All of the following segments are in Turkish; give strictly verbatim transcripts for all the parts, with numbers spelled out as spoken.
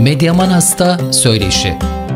Medyaman Hasta Söyleşi.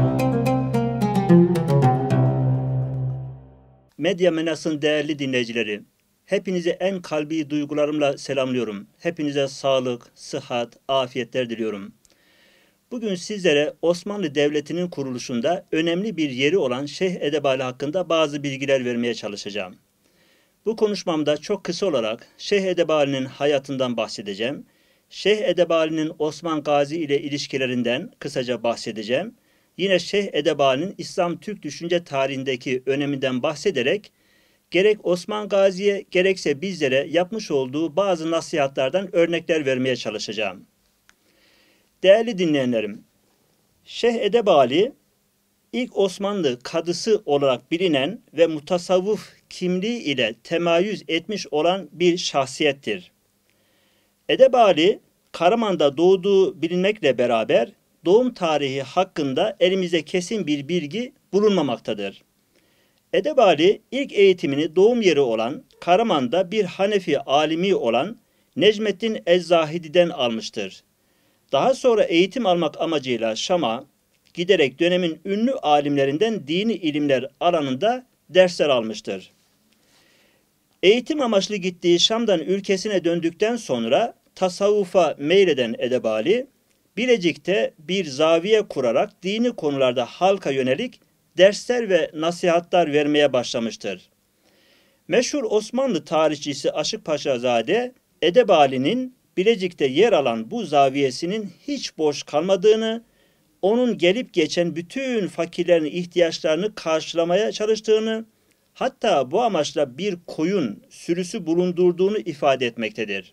Medyaman Hasta'nın değerli dinleyicileri, hepinize en kalbi duygularımla selamlıyorum. Hepinize sağlık, sıhhat, afiyetler diliyorum. Bugün sizlere Osmanlı Devleti'nin kuruluşunda önemli bir yeri olan Şeyh Edebali hakkında bazı bilgiler vermeye çalışacağım. Bu konuşmamda çok kısa olarak Şeyh Edebali'nin hayatından bahsedeceğim. Şeyh Edebali'nin Osman Gazi ile ilişkilerinden kısaca bahsedeceğim. Yine Şeyh Edebali'nin İslam Türk düşünce tarihindeki öneminden bahsederek gerek Osman Gazi'ye gerekse bizlere yapmış olduğu bazı nasihatlerden örnekler vermeye çalışacağım. Değerli dinleyenlerim, Şeyh Edebali ilk Osmanlı kadısı olarak bilinen ve mutasavvuf kimliği ile temayüz etmiş olan bir şahsiyettir. Edebali, Karaman'da doğduğu bilinmekle beraber doğum tarihi hakkında elimizde kesin bir bilgi bulunmamaktadır. Edebali ilk eğitimini doğum yeri olan Karaman'da bir Hanefi alimi olan Necmettin Ez-Zahidi'den almıştır. Daha sonra eğitim almak amacıyla Şam'a giderek dönemin ünlü alimlerinden dini ilimler alanında dersler almıştır. Eğitim amaçlı gittiği Şam'dan ülkesine döndükten sonra tasavvufa meyleden Edebali, Bilecik'te bir zaviye kurarak dini konularda halka yönelik dersler ve nasihatler vermeye başlamıştır. Meşhur Osmanlı tarihçisi Aşıkpaşazade, Edebali'nin Bilecik'te yer alan bu zaviyesinin hiç boş kalmadığını, onun gelip geçen bütün fakirlerin ihtiyaçlarını karşılamaya çalıştığını, hatta bu amaçla bir koyun sürüsü bulundurduğunu ifade etmektedir.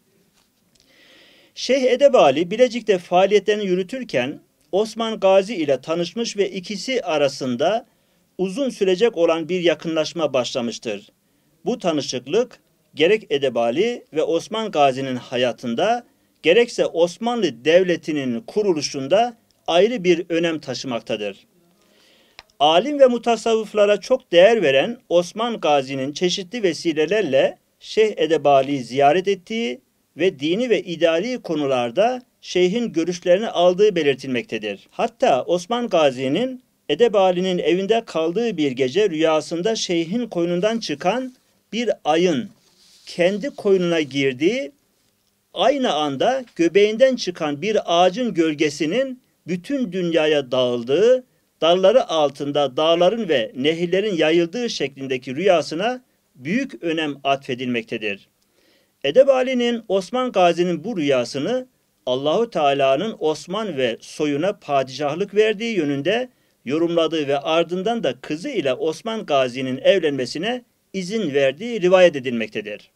Şeyh Edebali Bilecik'te faaliyetlerini yürütürken Osman Gazi ile tanışmış ve ikisi arasında uzun sürecek olan bir yakınlaşma başlamıştır. Bu tanışıklık gerek Edebali ve Osman Gazi'nin hayatında gerekse Osmanlı Devleti'nin kuruluşunda ayrı bir önem taşımaktadır. Alim ve mutasavvıflara çok değer veren Osman Gazi'nin çeşitli vesilelerle Şeyh Edebali'yi ziyaret ettiği ve dini ve idari konularda şeyhin görüşlerini aldığı belirtilmektedir. Hatta Osman Gazi'nin Edebali'nin evinde kaldığı bir gece rüyasında şeyhin koynundan çıkan bir ayın kendi koynuna girdiği, aynı anda göbeğinden çıkan bir ağacın gölgesinin bütün dünyaya dağıldığı, dalları altında dağların ve nehirlerin yayıldığı şeklindeki rüyasına büyük önem atfedilmektedir. Edebali'nin Osman Gazi'nin bu rüyasını Allahu Teala'nın Osman ve soyuna padişahlık verdiği yönünde yorumladığı ve ardından da kızı ile Osman Gazi'nin evlenmesine izin verdiği rivayet edilmektedir.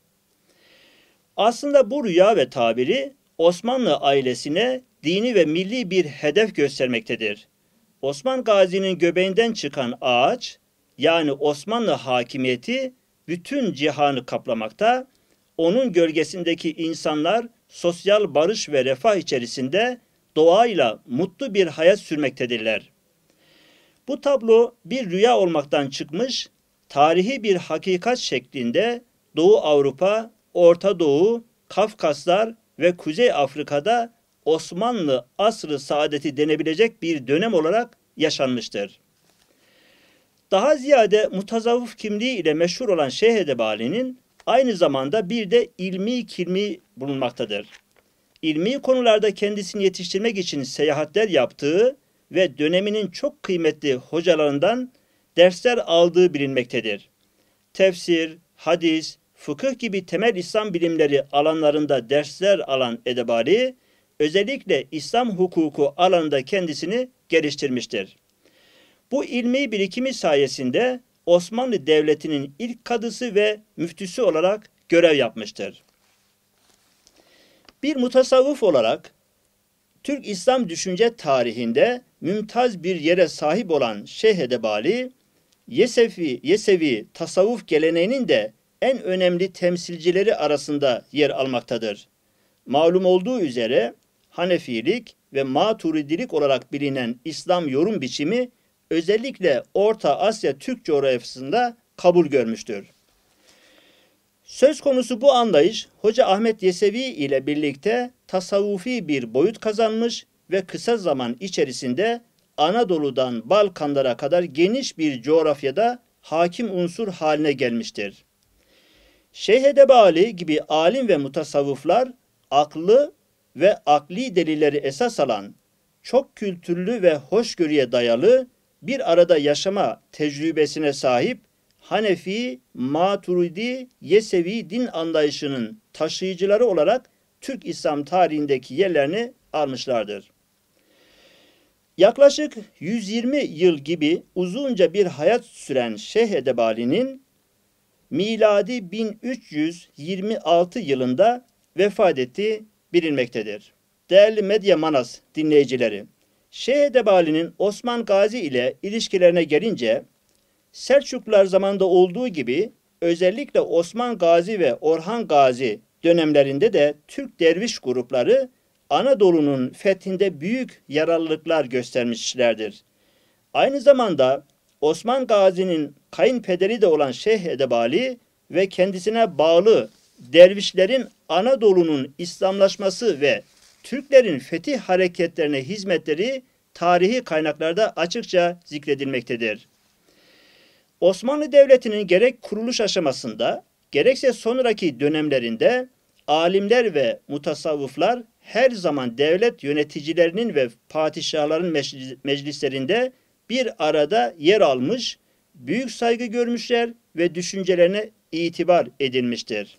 Aslında bu rüya ve tabiri Osmanlı ailesine dini ve milli bir hedef göstermektedir. Osman Gazi'nin göbeğinden çıkan ağaç, yani Osmanlı hakimiyeti bütün cihanı kaplamakta, onun gölgesindeki insanlar sosyal barış ve refah içerisinde doğayla mutlu bir hayat sürmektedirler. Bu tablo bir rüya olmaktan çıkmış, tarihi bir hakikat şeklinde Doğu Avrupa, Orta Doğu, Kafkaslar ve Kuzey Afrika'da Osmanlı asr-ı saadeti denebilecek bir dönem olarak yaşanmıştır. Daha ziyade mutasavvuf kimliği ile meşhur olan Şeyh Edebali'nin aynı zamanda bir de ilmi kimliği bulunmaktadır. İlmi konularda kendisini yetiştirmek için seyahatler yaptığı ve döneminin çok kıymetli hocalarından dersler aldığı bilinmektedir. Tefsir, hadis, fıkıh gibi temel İslam bilimleri alanlarında dersler alan Edebali, özellikle İslam hukuku alanında kendisini geliştirmiştir. Bu ilmi birikimi sayesinde Osmanlı Devleti'nin ilk kadısı ve müftüsü olarak görev yapmıştır. Bir mutasavvıf olarak Türk İslam düşünce tarihinde mümtaz bir yere sahip olan Şeyh Edebali, Yesevi, Yesevi tasavvuf geleneğinin de en önemli temsilcileri arasında yer almaktadır. Malum olduğu üzere Hanefilik ve Maturidilik olarak bilinen İslam yorum biçimi özellikle Orta Asya Türk coğrafyasında kabul görmüştür. Söz konusu bu anlayış Hoca Ahmet Yesevi ile birlikte tasavvufi bir boyut kazanmış ve kısa zaman içerisinde Anadolu'dan Balkanlara kadar geniş bir coğrafyada hakim unsur haline gelmiştir. Şeyh Edebali gibi alim ve mutasavvıflar aklı ve akli delilleri esas alan, çok kültürlü ve hoşgörüye dayalı bir arada yaşama tecrübesine sahip Hanefi, Maturidi, Yesevi din anlayışının taşıyıcıları olarak Türk İslam tarihindeki yerlerini almışlardır. Yaklaşık yüz yirmi yıl gibi uzunca bir hayat süren Şeyh Edebali'nin miladi bin üç yüz yirmi altı yılında vefat ettiği bilinmektedir. Değerli Medya Manas dinleyicileri, Şeyh Edebali'nin Osman Gazi ile ilişkilerine gelince, Selçuklular zamanında olduğu gibi özellikle Osman Gazi ve Orhan Gazi dönemlerinde de Türk derviş grupları Anadolu'nun fethinde büyük yararlılıklar göstermişlerdir. Aynı zamanda Osman Gazi'nin kayınpederi de olan Şeyh Edebali ve kendisine bağlı dervişlerin Anadolu'nun İslamlaşması ve Türklerin fetih hareketlerine hizmetleri tarihi kaynaklarda açıkça zikredilmektedir. Osmanlı Devleti'nin gerek kuruluş aşamasında gerekse sonraki dönemlerinde alimler ve mutasavvıflar her zaman devlet yöneticilerinin ve padişahların meclislerinde bir arada yer almış, büyük saygı görmüşler ve düşüncelerine itibar edilmiştir.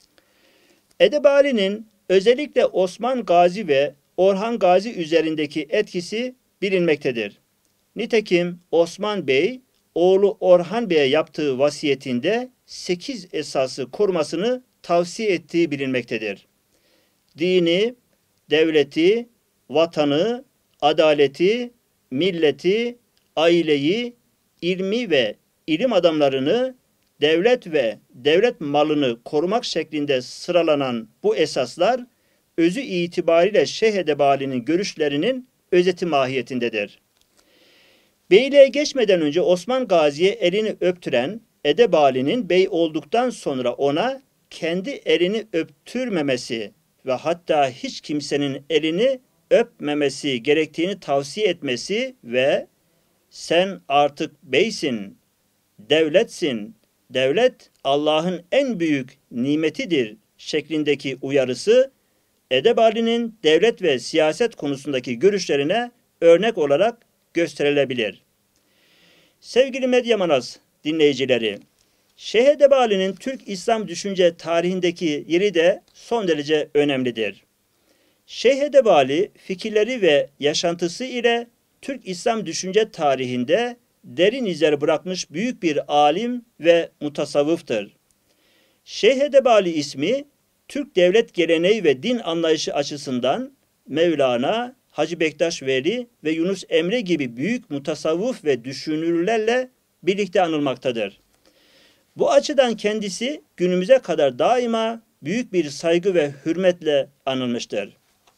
Edebali'nin özellikle Osman Gazi ve Orhan Gazi üzerindeki etkisi bilinmektedir. Nitekim Osman Bey, oğlu Orhan Bey'e yaptığı vasiyetinde sekiz esası korumasını tavsiye ettiği bilinmektedir. Dini, devleti, vatanı, adaleti, milleti, aileyi, ilmi ve ilim adamlarını, devlet ve devlet malını korumak şeklinde sıralanan bu esaslar, özü itibariyle Şeyh Edebali'nin görüşlerinin özeti mahiyetindedir. Beyliğe geçmeden önce Osman Gazi'ye elini öptüren Edebali'nin bey olduktan sonra ona kendi elini öptürmemesi ve hatta hiç kimsenin elini öpmemesi gerektiğini tavsiye etmesi ve sen artık beysin, devletsin, devlet Allah'ın en büyük nimetidir şeklindeki uyarısı Edebali'nin devlet ve siyaset konusundaki görüşlerine örnek olarak gösterilebilir. Sevgili Medya Manas dinleyicileri, Şeyh Edebali'nin Türk İslam düşünce tarihindeki yeri de son derece önemlidir. Şeyh Edebali fikirleri ve yaşantısı ile Türk İslam düşünce tarihinde derin izler bırakmış büyük bir alim ve mutasavvıftır. Şeyh Edebali ismi Türk devlet geleneği ve din anlayışı açısından Mevlana, Hacı Bektaş Veli ve Yunus Emre gibi büyük mutasavvıf ve düşünürlerle birlikte anılmaktadır. Bu açıdan kendisi günümüze kadar daima büyük bir saygı ve hürmetle anılmıştır.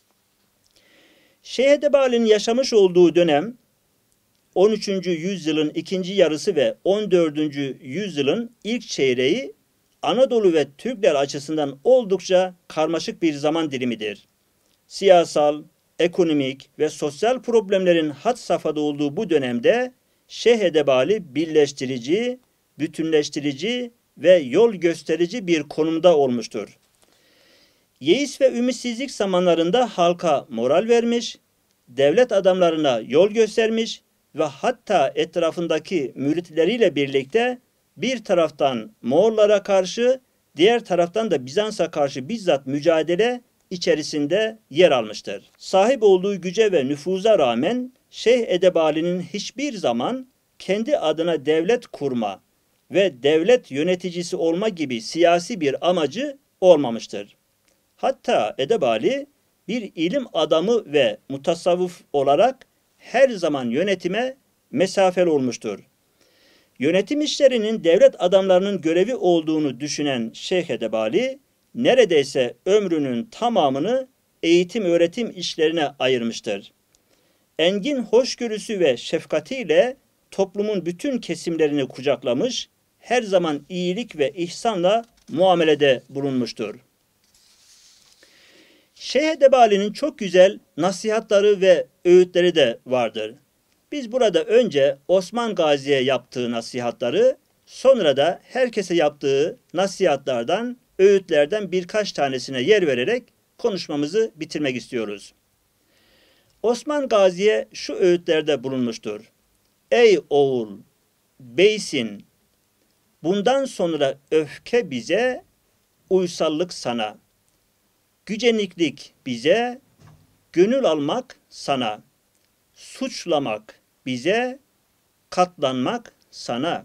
Şeyh Edebali'nin yaşamış olduğu dönem on üçüncü yüzyılın ikinci yarısı ve on dördüncü yüzyılın ilk çeyreği Anadolu ve Türkler açısından oldukça karmaşık bir zaman dilimidir. Siyasal, ekonomik ve sosyal problemlerin had safhada olduğu bu dönemde Şeyh Edebali birleştirici, bütünleştirici ve yol gösterici bir konumda olmuştur. Yeis ve ümitsizlik zamanlarında halka moral vermiş, devlet adamlarına yol göstermiş ve hatta etrafındaki müritleriyle birlikte bir taraftan Moğollara karşı, diğer taraftan da Bizans'a karşı bizzat mücadele içerisinde yer almıştır. Sahip olduğu güce ve nüfuza rağmen Şeyh Edebali'nin hiçbir zaman kendi adına devlet kurma ve devlet yöneticisi olma gibi siyasi bir amacı olmamıştır. Hatta Edebali bir ilim adamı ve mutasavvıf olarak her zaman yönetime mesafeli olmuştur. Yönetim işlerinin devlet adamlarının görevi olduğunu düşünen Şeyh Edebali, neredeyse ömrünün tamamını eğitim öğretim işlerine ayırmıştır. Engin hoşgörüsü ve şefkatiyle toplumun bütün kesimlerini kucaklamış, her zaman iyilik ve ihsanla muamelede bulunmuştur. Şeyh Edebali'nin çok güzel nasihatları ve öğütleri de vardır. Biz burada önce Osman Gazi'ye yaptığı nasihatları, sonra da herkese yaptığı nasihatlardan, öğütlerden birkaç tanesine yer vererek konuşmamızı bitirmek istiyoruz. Osman Gazi'ye şu öğütlerde bulunmuştur. Ey oğul, beysin, bundan sonra öfke bize, uysallık sana. Güceniklik bize, gönül almak sana. Suçlamak bize, katlanmak sana.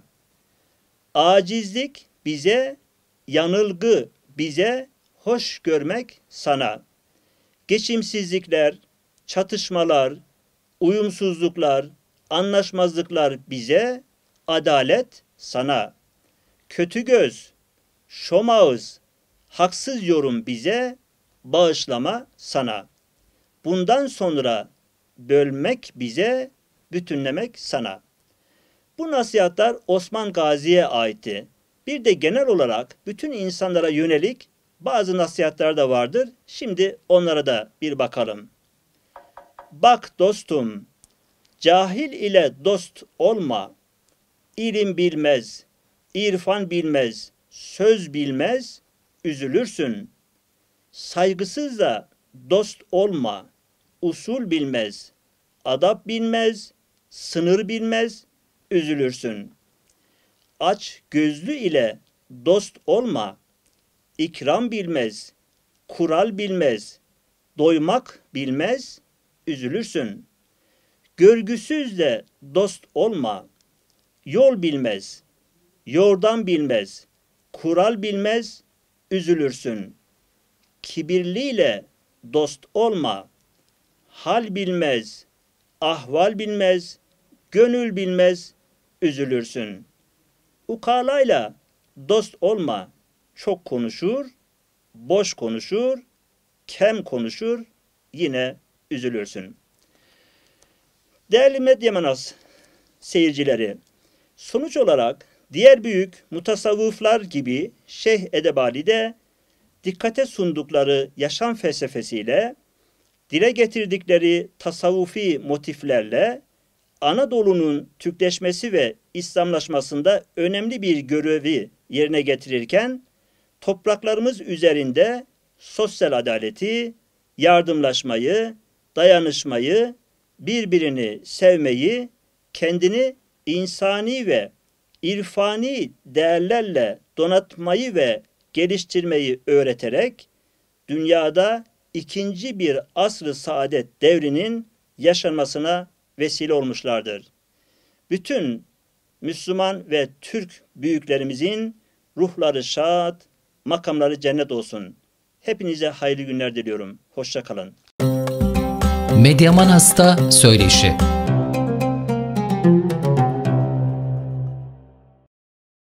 Acizlik bize, yanılgı bize, hoş görmek sana. Geçimsizlikler, çatışmalar, uyumsuzluklar, anlaşmazlıklar bize, adalet sana. Kötü göz, şomağız, haksız yorum bize, bağışlama sana. Bundan sonra bölmek bize, bütünlemek sana. Bu nasihatler Osman Gazi'ye aitti. Bir de genel olarak bütün insanlara yönelik bazı nasihatler de vardır. Şimdi onlara da bir bakalım. Bak dostum, cahil ile dost olma. İlim bilmez, irfan bilmez, söz bilmez, üzülürsün. Saygısızla dost olma, usul bilmez, adap bilmez, sınır bilmez, üzülürsün. Aç gözlü ile dost olma, ikram bilmez, kural bilmez, doymak bilmez, üzülürsün. Görgüsüzle dost olma, yol bilmez, yordam bilmez, kural bilmez, üzülürsün. Kibirliyle dost olma, hal bilmez, ahval bilmez, gönül bilmez, üzülürsün. Ukalayla dost olma, çok konuşur, boş konuşur, kem konuşur, yine üzülürsün. Değerli Medyamanas seyircileri, sonuç olarak diğer büyük mutasavvıflar gibi Şeyh Edebali de dikkate sundukları yaşam felsefesiyle, dile getirdikleri tasavvufi motiflerle Anadolu'nun Türkleşmesi ve İslamlaşmasında önemli bir görevi yerine getirirken, topraklarımız üzerinde sosyal adaleti, yardımlaşmayı, dayanışmayı, birbirini sevmeyi, kendini insani ve irfani değerlerle donatmayı ve geliştirmeyi öğreterek, dünyada ikinci bir asr-ı saadet devrinin yaşanmasına vesile olmuşlardır. Bütün Müslüman ve Türk büyüklerimizin ruhları şad, makamları cennet olsun. Hepinize hayırlı günler diliyorum. Hoşça kalın. Medyamanas'ta söyleşi.